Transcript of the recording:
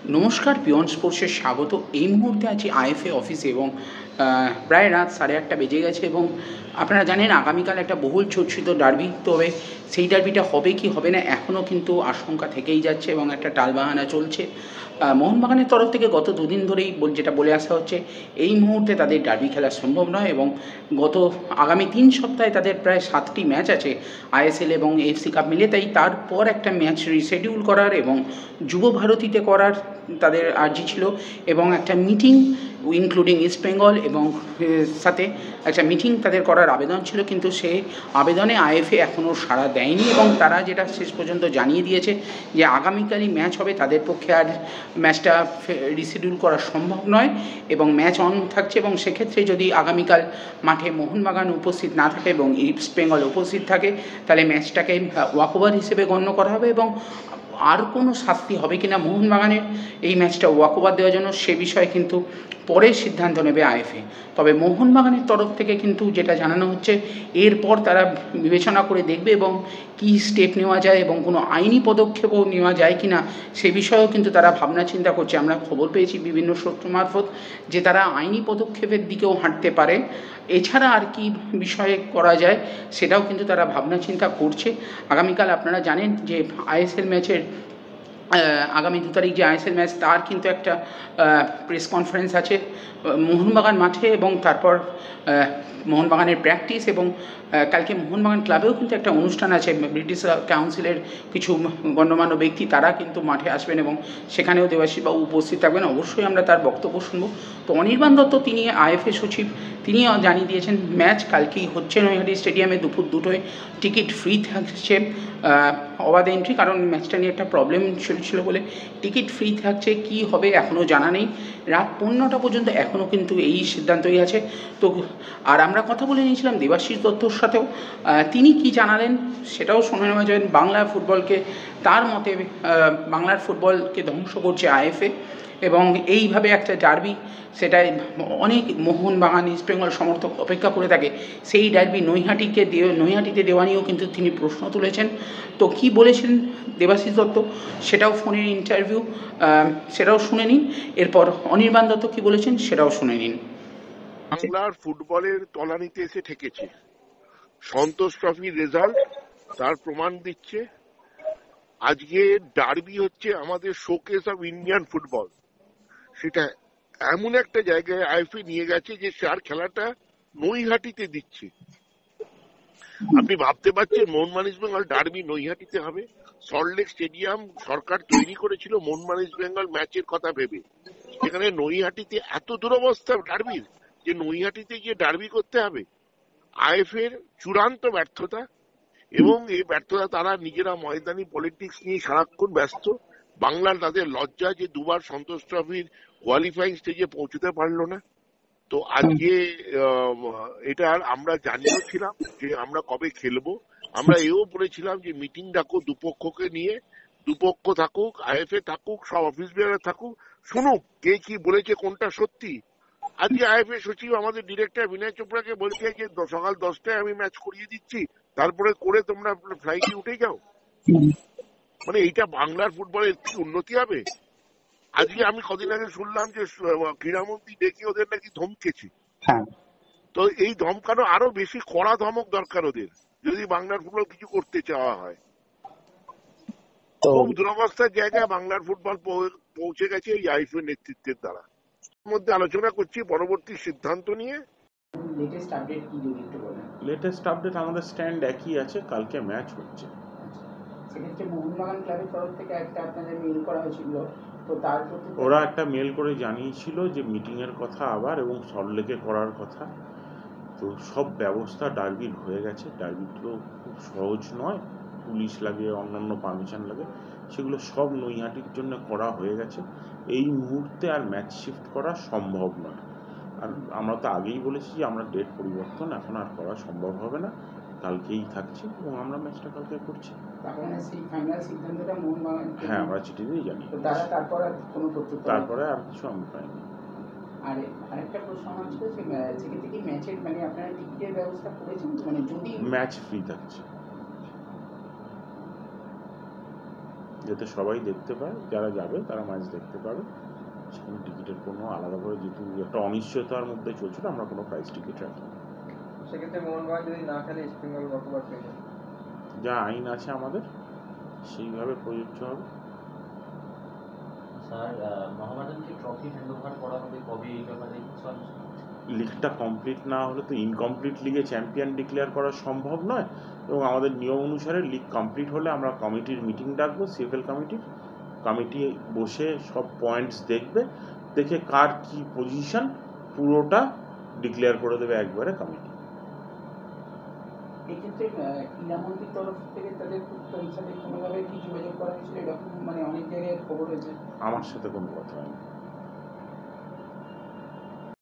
নমস্কার, পিয়ন স্পোর্টসে স্বাগত। এই মুহূর্তে আছি আইএফএ অফিসে এবং প্রায় রাত 8:30 বেজে গেছে এবং আপনারা জানেন আগামীকাল একটা বহুল চর্চিত ডার্বি। তবে সেই ডার্বিটা হবে কি হবে না এখনও কিন্তু আশঙ্কা থেকেই যাচ্ছে এবং একটা টালবাহানা চলছে। মোহনবাগানের তরফ থেকে গত দুদিন ধরেই যেটা বলে আসা হচ্ছে, এই মুহূর্তে তাদের ডার্বি খেলা সম্ভব নয় এবং আগামী 3 সপ্তাহে তাদের প্রায় 7টি ম্যাচ আছে আইএসএল এবং এএফসি কাপ মিলে। তাই তারপর একটা ম্যাচ রিশিডিউল করার এবং যুব ভারতীতে করার তাদের আর্জি ছিল এবং একটা মিটিং ইনক্লুডিং ইস্ট বেঙ্গল এবং সাথে একটা মিটিং তাদের করার আবেদন ছিল, কিন্তু সেই আবেদনে আইএফএ এখনও সাড়া দেয়নি এবং তারা যেটা শেষ পর্যন্ত জানিয়ে দিয়েছে যে আগামীকালই ম্যাচ হবে, তাদের পক্ষে আর ম্যাচটা রিশিডিউল করা সম্ভব নয় এবং ম্যাচ অন থাকছে। এবং সেক্ষেত্রে যদি আগামীকাল মাঠে মোহনবাগান উপস্থিত না থাকে এবং ইস্ট বেঙ্গল উপস্থিত থাকে, তাহলে ম্যাচটাকে ওয়াকওভার হিসেবে গণ্য করা হবে এবং আর কোনো শাস্তি হবে কিনা মোহনবাগানের এই ম্যাচটা ওয়াকওভার দেওয়ার জন্য, সে বিষয়ে কিন্তু পরে সিদ্ধান্ত নেবে আইএফএ। তবে মোহনবাগানের তরফ থেকে কিন্তু যেটা জানানো হচ্ছে, এরপর তারা বিবেচনা করে দেখবে এবং কী স্টেপ নেওয়া যায় এবং কোনো আইনি পদক্ষেপও নেওয়া যায় কি না সে বিষয়েও কিন্তু তারা ভাবনা চিন্তা করছে। আমরা খবর পেয়েছি বিভিন্ন সূত্র মারফত যে তারা আইনি পদক্ষেপের দিকেও হাঁটতে পারে। এছাড়া আর কি বিষয়ে করা যায় সেটাও কিন্তু তারা ভাবনা চিন্তা করছে। আগামীকাল আপনারা জানেন যে আইএসএল ম্যাচের আগামী 2 তারিখ যে আইএসএল ম্যাচ, তার কিন্তু একটা প্রেস কনফারেন্স আছে মোহনবাগান মাঠে এবং তারপর মোহনবাগানের প্র্যাকটিস এবং কালকে মোহনবাগান ক্লাবেও কিন্তু একটা অনুষ্ঠান আছে। ব্রিটিশ কাউন্সিলের কিছু গণ্যমান্য ব্যক্তি তারা কিন্তু মাঠে আসবেন এবং সেখানেও দেবাশিসবাবু উপস্থিত থাকবেন। অবশ্যই আমরা তার বক্তব্য শুনব। তো অনির্বাণ দত্ত, তিনি আইএফএ সচিব, তিনিও জানিয়ে দিয়েছেন ম্যাচ কালকেই হচ্ছে নৈহাটি স্টেডিয়ামে দুপুর 2টোয়। টিকিট ফ্রি থাকছে, অবাধ এন্ট্রি, কারণ ম্যাচটা নিয়ে একটা প্রবলেম চলছিল বলে টিকিট ফ্রি থাকছে। কি হবে এখনও জানা নেই। রাত 15টা পর্যন্ত এখনও কিন্তু এই সিদ্ধান্তই আছে। তো আর আমরা কথা বলে নিয়েছিলাম দেবাশিস দত্তর সাথেও, তিনি কি জানালেন সেটাও শুনে নেওয়া যায়। বাংলা ফুটবলকে, তার মতে বাংলার ফুটবলকে ধ্বংস করছে আইএফএ এবং এইভাবে একটা ডার্বি, সেটাই অনেক মোহনবাগান ইস্ট বেঙ্গল সমর্থক অপেক্ষা করে থাকে। সেই ডার্বি নৈহাটিতে দেওয়া নিয়েও কিন্তু তিনি প্রশ্ন তুলেছেন। তো কি বলেছেন দেবাশিস দত্ত সেটাও ফোনের ইন্টারভিউ, সেটাও শুনে নিন। এরপর অনির্বাণ দত্ত কী বলেছেন সেটাও শুনে নিন। বাংলার ফুটবলের তলানিতে এসে ঠেকেছে। সন্তোষ ট্রফির রেজাল্ট তার প্রমাণ দিচ্ছে। আজকে ডার্বি হচ্ছে আমাদের শোকেস অফ ইন্ডিয়ান ফুটবল। সেটা এমন একটা জায়গায় আইএফএ নিয়ে গেছে যে তার খেলাটা নৈহাটিতে দিচ্ছে। আপনি ভাবতে পারছেন মোহনবাগান ইস্ট বেঙ্গল ডার্বি নৈহাটিতে হবে? সল্টলেক স্টেডিয়াম সরকার তৈরি করেছিল মোহনবাগান ইস্ট বেঙ্গল ম্যাচের কথা ভেবে। সেখানে নৈহাটিতে এত দুরবস্থা ডার্বির যে নৈহাটিতে গিয়ে ডার্বি করতে হবে। আইএফএ এর চূড়ান্ত ব্যর্থতা, এবং এই ব্যর্থতা তারা নিজেরা ময়দানি পলিটিক্স নিয়ে সারাক্ষণ ব্যস্ত। বাংলার তাদের লজ্জা যে দুবার সন্তোষ ট্রফির কোয়ালিফাইং স্টেজে পৌঁছতে পারলো না। তো আজকে এটার আমরা জানিয়েও ছিলাম যে আমরা কবে খেলবো। আমরা এও বলেছিলাম যে মিটিং ডাকো দুপক্ষকে নিয়ে, দুপক্ষ থাকুক, আইএফএ থাকুক, সব অফিস বেয়ার থাকুক, শুনুক কে কি বলেছে, কোনটা সত্যি। আজকে আইএফএ সচিব আমাদের ডিরেক্টর বিনয় চোপড়াকে বলছে যে সকাল 10টায় আমি ম্যাচ করিয়ে দিচ্ছি, তারপরে করে তোমরা ফ্লাইটে উঠে যাও। মানে এইটা বাংলার ফুটবলের কি উন্নতি হবে? আজকে আমি কদিন আগে শুনলাম যে ক্রীড়ামন্ত্রী ডেকে ওদের নাকি ধমকেছে। তো এই ধমকানো আরো বেশি কড়া ধমক দরকার ওদের, যদি বাংলার ফুটবল কিছু করতে চাওয়া হয়। খুব দুরবস্থার জায়গায় বাংলার ফুটবল পৌঁছে গেছে এই আইএফএ নেতৃত্বের দ্বারা। মধ্যে আলোচনা করছি পরবর্তী সিদ্ধান্ত নিয়ে। লেটেস্ট আপডেট আমাদের স্ট্যান্ড একই আছে, কালকে ম্যাচ হচ্ছে। সেক্ষেত্রে মোহনবাগান ক্লাবের তরফ থেকে একটা আপনাদের মেল করা হয়েছিল, তো তার প্রতি ওরা একটা মেল করে জানিয়েছিল যে মিটিংয়ের কথা আবার এবং সল্টলেকে করার কথা। তো সব ব্যবস্থা ডার্বির হয়ে গেছে। ডার্বি তো খুব সহজ নয়, পুলিশ লাগে, অন্যান্য পারমিশন লাগে, সেগুলো সব নৈহাটির জন্য করা হয়ে গেছে। এই মুহূর্তে আর ম্যাচ শিফট করা সম্ভব নয়। আর আমরা তো আগেই বলেছি যে আমরা ডেট পরিবর্তন এখন আর করা সম্ভব হবে না, কালকেই থাকছে এবং আমরা ম্যাচটা কালকে করছি। হ্যাঁ, আমরা চিঠি দিয়ে জানি। তারপরে আর কিছু আমি পাইনি। আর আরেকটা প্রশ্ন আমার ছিল যে সেক্ষেত্রে কি ম্যাচের আপনারা টিকিটের ব্যবস্থা করেছেন, যদি ম্যাচ ফ্রি থাকছে? যাতে সবাই দেখতে পায়, যারা যাবে তারা ম্যাচ দেখতে পাবে। সেখানে টিকিটের কোনো আলাদা করে, যেহেতু একটা অনিশ্চয়তার মধ্যে চলছিল, আমরা কোনো প্রাইস টিকিট রাখি। সেক্ষেত্রে মোহনবাগান যদি না খেলে ইস্ট বেঙ্গল কতবার পেয়ে যা আইন আছে আমাদের সেইভাবে প্রযোজ্য হবে। স্যার, মহামেডানকে ট্রফি হ্যান্ডওভার করা হবে কবে, এই ব্যাপারে লিগটা কমপ্লিট না হলে তো ইনকমপ্লিট লিগে চ্যাম্পিয়ন ডিক্লেয়ার করা সম্ভব নয়, এবং আমাদের নিয়ম অনুসারে লিগ কমপ্লিট হলে আমরা কমিটির মিটিং ডাকবো, সিএফএল কমিটি বসে সব পয়েন্টস দেখবে, দেখে কার কি পজিশন পুরোটা ডিক্লেয়ার করে দেবে একবারে কমিটি। এক্ষেত্রে ক্রীড়ামন্ত্রীর তরফ থেকে তাদের সাথে কোনোভাবে কি যোগাযোগ করা হয়েছিল, এরকম মানে অনেক জায়গায় খবর হয়েছে? আমার সাথে কোনো কথা হয়নি।